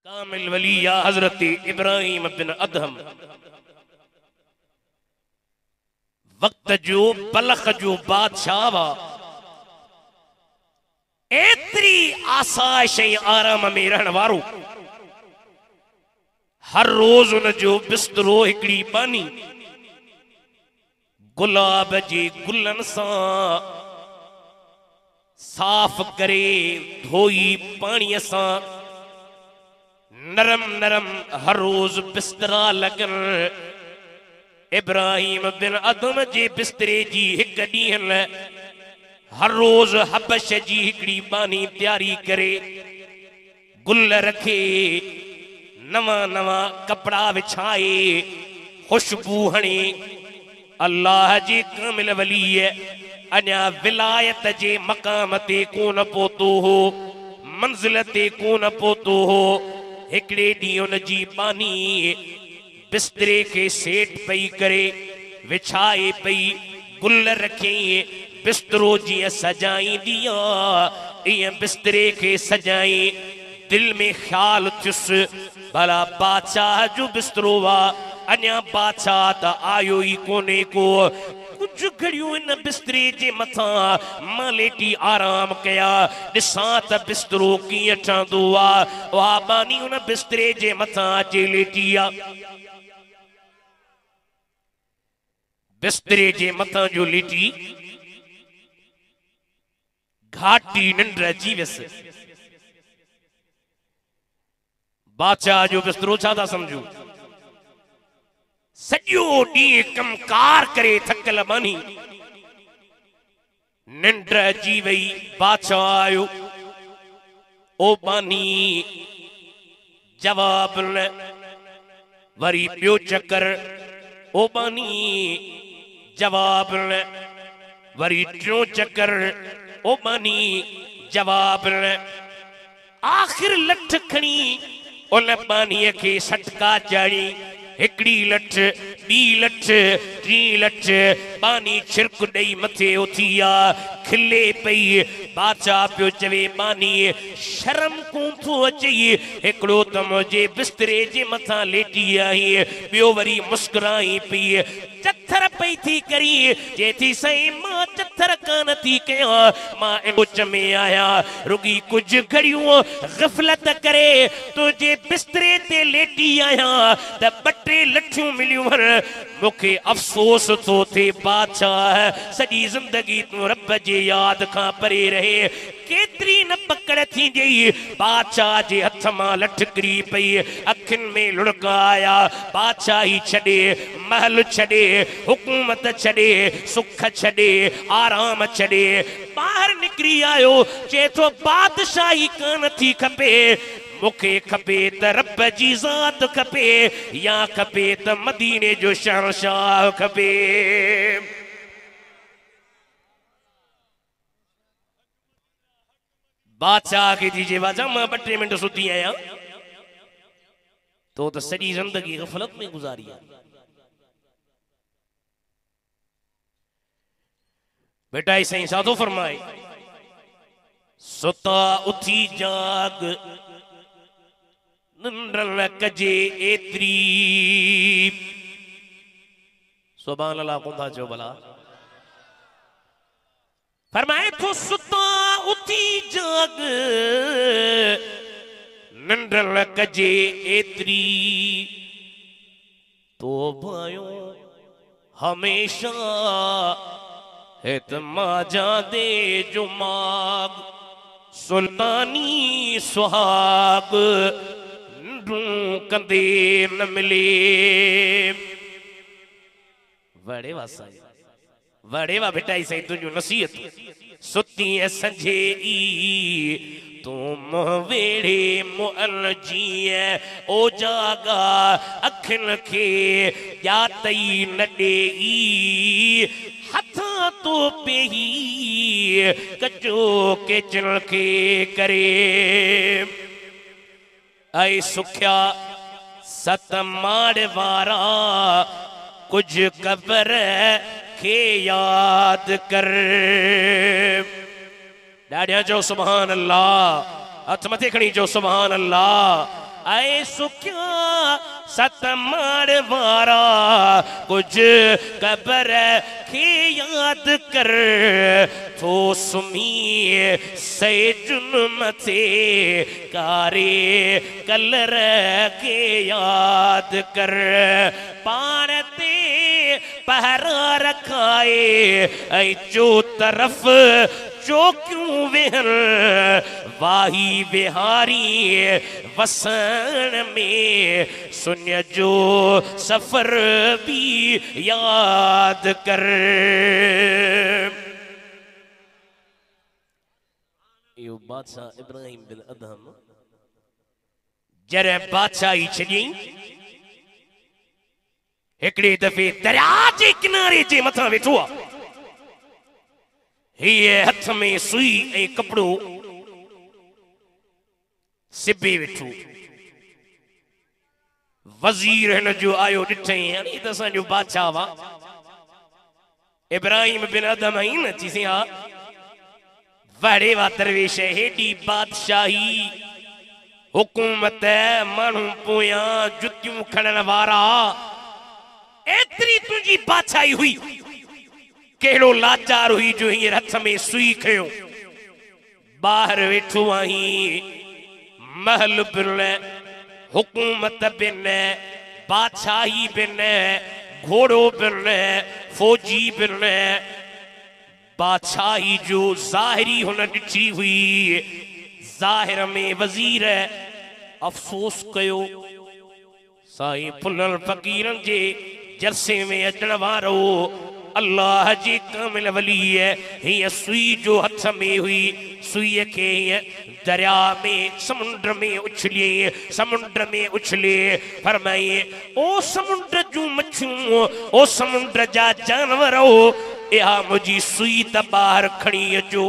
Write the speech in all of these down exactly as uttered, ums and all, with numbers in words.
कामिल वलिया हजरत इब्राहिम बिन अदहम वक्त जो बलख जो बादशाह वा एतरी आसाइश आराम में रहण वारो हर रोज उन जो बिस्तरो हिकड़ी बानी गुलाब जे गुलन सा साफ करे धोई पानी सा नरम नरम हर रोज बिस्तरा लगन इब्राहिम बिन अदम जे बिस्तरे जी हिक ॾींहं हर रोज हबश जी हिकड़ी बानी तैयारी करे गुल रखे नवा नवा कपड़ा विछाए खुशबू हणे अल्लाह जी कामिल वली अञा विलायत जे मकाम ते कोन पहुतो हो मंजिल ते कोन पहुतो हो हिकड़े ॾींहुं उन जी बानी बिस्तरे के सेठ पई करे विछाए पई गुल रखे बिस्तरो जीअं सजाईंदी आहे ईअं बिस्तरे के सजाई दिल में ख्याल थियुसि भला बादशाह जो बिस्तरो वा अञा बादशाह त आयो ई कोने को कुछ घड़ियों इन बिस्तरे जे मथा मां लेटी आराम कया ॾिसां त बिस्तरो कीअं ठहंदो आहे वाह बानी उन बिस्तरे जे मथा अचे लेटी आहे बिस्तरे जे मथा जो लेटी घाटी निंड अची वियसि बादशाह जो बिस्तरो छा था समझो सॼो ॾींहुं कमकार करे थकल बानी निंड अची वई बादशाह आयो ओ बानी जवाब न वरी ॿियो चक्कर ओ बानी जवाब न वरी टियों चक्कर ओ बानी जवाब न आखिर लठ खणी उन बानीअ खे सटका चाढ़ी हिकड़ी लठ बी लठ टी लठ बानी छिरक ॾेई मथे उथी आ खिले पई बादशाह पियो चवे बानी शर्म कोन थो अचे हिकड़ो त मुंहिंजे बिस्तरे जे मथां लेटी आई ॿियो वरी मुस्कुराई पई चथर पई थी करी जे थी सही मां चथर कान थी कयां मां एच में आया रुगी कुछ घड़ियों ग़फ़लत करे तुझे बिस्तरे ते लेटी आया त बटे लठियों मिलियूं मुखे अफसोस तो थे बादशाह सजी जिंदगी तू रब जे याद खां परे रहे केतरी न पकड़ थी गई बादशाह जे हथ मां लठकरी पई अखिन में लुढ़का आया बादशाही छड़े महल छड़े हुकूमत छड़े सुख छड़े आराम छड़े बाहर निकरी आयो चे तो बादशाही कान थी खपे मुखे खपे त रब जी ज़ात खपे या खपे त मदीने जो शहंशाह खपे बादशाह के दीजिए वाजा मां बटे मिनट सुती आया तो तो सजी जिंदगी गफलत में गुजारी है बेटा ऐसे ही साधु फरमाए सुता उठी जाग निंद्र कजे एतरी सुभान अल्लाह कुंदा जो भला फरमाए तो सुता उठी जाग निंद्र कजे एतरी तो भायो हमेशा हितमा जादे जो माग सुल्तानी सुहाग कंदे न मिले वड़े वा साईं वड़े वा बेटा साईं तुझो नसीहत सुती संझे ई तुम वेड़े मुअल जीए ओ जागा अखिन के या तई न ॾेई हथा तो पेही कचो के चल के करे ऐ सुख्या सत माड़ वारा कुछ कबर के याद कर डाडिया जो सुभान अल्लाह हथ मथे खणी जो सुभान अल्लाह आए सुख्या सत मार वारा कुछ कबर के याद कर तो सुमी से जुनमते कारे कलर के याद कर पारते पहरा रखाए ऐ जो तरफ जो क्यों वेहर वाही बिहारी वसन में सुन जो सफर भी याद कर। यो बादशाह इब्राहिम बिन अदहम जरे बादशाही छॾी हिकड़े दफे दरिया जे किनारे जे मथा वेठो आ। ये हथ में सुई ए कपड़ो सिबे वेठो। वजीर हिन जो आयो ॾिठई हाणे त असांजो बादशाह वा इब्राहिम बिन अदम आई न चीसी हा वड़े वा दरवेश हेडी बादशाही हुकूमत माण्हू पोयां जुतियूं खणण वारा एतरी तुझी बादशाही हुई केड़ो लाचार हुई जो हींअर हथ में सुई खयो बाहर वेठो आहीं महल बिन हुकूमत बिन बादशाही बिन घोड़ो बिन फौजी बिन बादशाही जो ज़ाहिरी हुन ॾिठी हुई ज़ाहिर में वज़ीर अफ़सोस कयो साईं फुलल फ़कीरन जे जलसे में अचण वारो अल्लाह जी कामिल वली है ये सुई जो हथ में हुई सुई के दरिया में समुद्र में उछले समुद्र में उछले फरमाइए ओ समुद्र जो मछियूं ओ समुद्र जा जानवर हो या मुझी सुई त बाहर खणी अचो।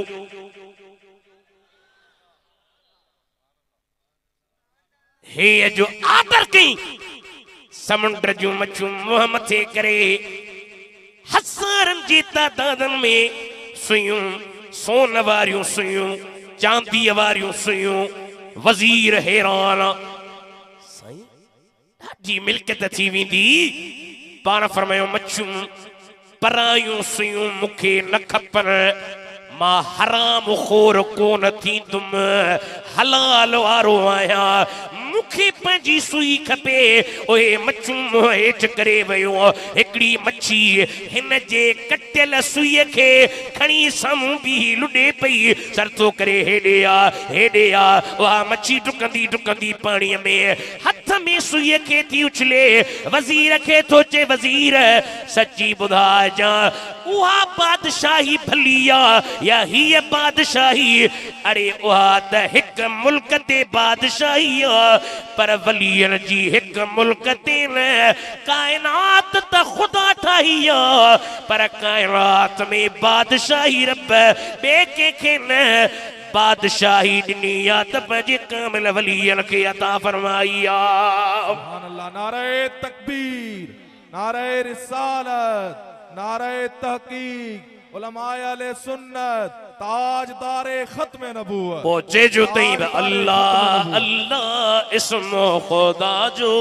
हे जो आदर कई समुद्र जो मछियूं मुंह मथे करे हज़ारन जी तादादन में सुयूं सोन वारियूं सुयूं चांदी वारियूं सुयूं वजीर हैरान साईं ॾाढी मिल्कियत थी वेंदी पाण फरमायो मच्छियूं परायूं सुयूं मूंखे न खपनि मां हराम खोर कोन थींदुमि हलाल वारो आहियां मुखे पंहिंजी सुई खपे ओए मच्छियूं हेठि करे वियो हिकिड़ी मच्छी हिन जे कटियल सुईअ खे खणी साम्हूं बीही लुॾे पई सरतो करे हेॾे आ हेॾे आ उहा मच्छी डुकंदी डुकंदी पाणीअ में हथ में सुईअ खे थी उछले वज़ीर खे थो चए वज़ीर सची ॿुधाइजां उहा बादशाही भली आहे या हीअ बादशाही अरे उहा त हिकु मुल्क ते बादशाही आहे पर वलीअन जी हिकु मुल्क ते न काइनात त ख़ुदा ठाही आहे पर काइनात में बादशाही रब ॿिए कंहिंखे न बादशाही ॾिनी आहे त पंहिंजे कामिल वलीअन खे अता फरमाई आहे। सुभान अल्लाह नारे तकबीर नारे रिसालत नारे तहकीक उलमाए अहले सुन्नत ताजदारे खत्म नबूवत पहुंचे जो तई अल्लाह अल्लाह इस्म खुदा जो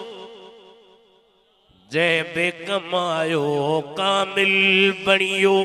जे बे कमायो कामिल बणियो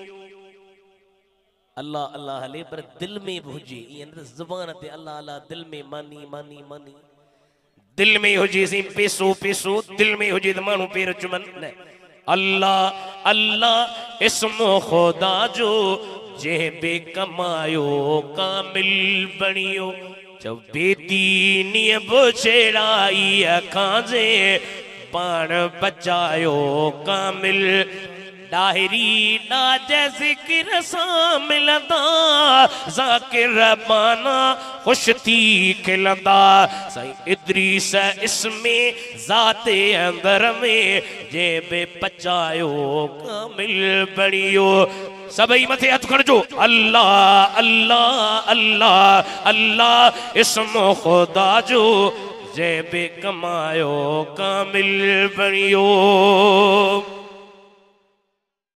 अल्लाह अल्लाह हले पर दिल में हुजे ईअं ज़ुबान ते अल्लाह अल्लाह दिल में मानी मानी मानी दिल में हुजे सी पैसो पैसो दिल में हुजे त माण्हू पेर चुमन न अल्लाह अल्लाह इस्म खुदा जो जे बे कमायो कामिल बणियो जब बेदीनी बुछड़ाई अखांजे पाण बचायो कामिल डायरी नाज जिक्र सा मिलंदा ज़ाकिर रबाना खुश थी खिलंदा साईं इद्रीस इसमें ज़ाते अंदर में जे बे पचायो कामिल बणियो सभई मथे हथ खणजो अल्लाह अल्लाह अल्लाह अल्लाह इस्म खुदा जो जे बे कमायो कामिल बणियो।